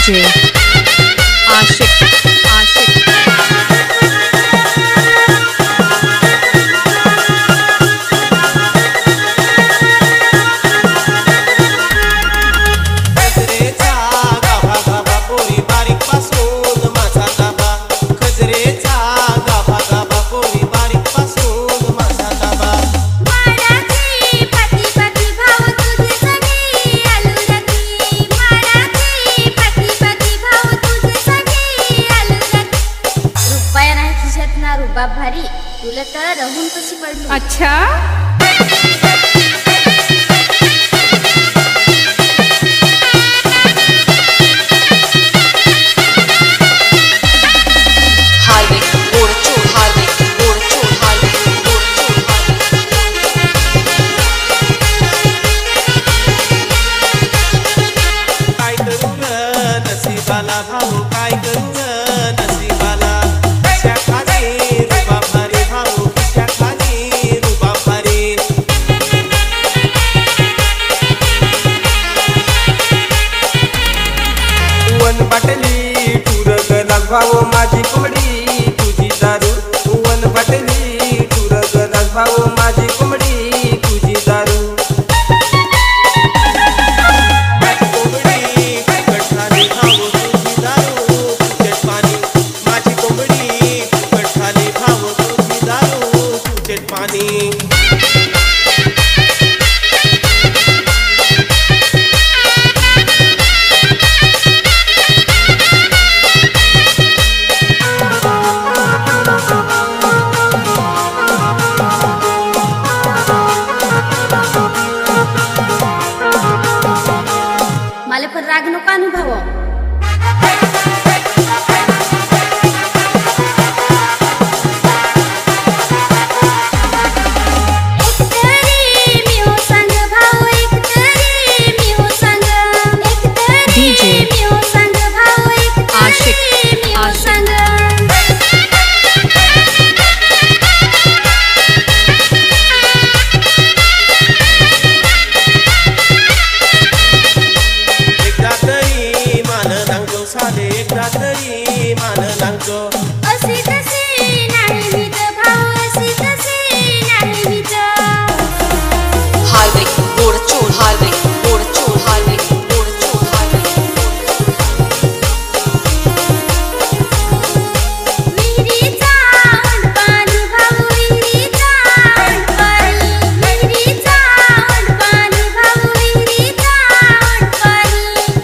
DJ Ashik Ashik भारी तुला तर रहून कशी पडली अच्छा हायवे गोड चोर हायवे गोड चोर हायवे गोड चोर काय करू नसीबाला भाऊ काय करू नसीबाला बाटली टूरक भाऊ माझी कोंबडी तुझी दारू वन बाटली टूरक भाऊ माझी कोंबडी तुझी दारू माझी कोंबडी फुकट खाली भाऊ तुझी दारू फुकट पाणी माझी कोंबडी फुकट खाली भाऊ तुझी दारू फुकट पाणी मला पण राग नको अनुभव DJ Ashik Ashik साधे एकदा तरी मान लागतो असे तसे नाही मी तर भाऊ असे तसे नाही मी तर हायवे गोड चोर हायवे गोड चोर हायवे गोड चोर हायवे विहिरीचा पाणी भाऊ विहिरीचा पाणी विहिरीचा पाणी भाऊ विहिरीचा पाणी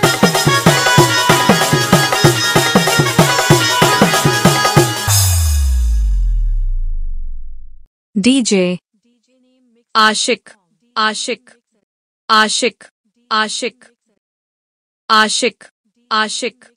DJ Ashik Ashik Ashik Ashik Ashik Ashik